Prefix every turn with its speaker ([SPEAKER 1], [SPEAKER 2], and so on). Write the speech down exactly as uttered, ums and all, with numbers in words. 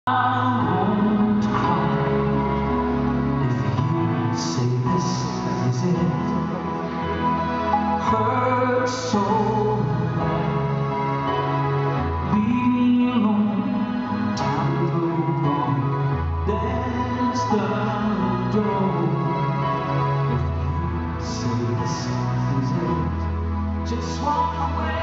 [SPEAKER 1] I won't cry if you say this is it. Hurt so bad, leave me alone. Time to move on. There's the door. If you say this is it, just walk away.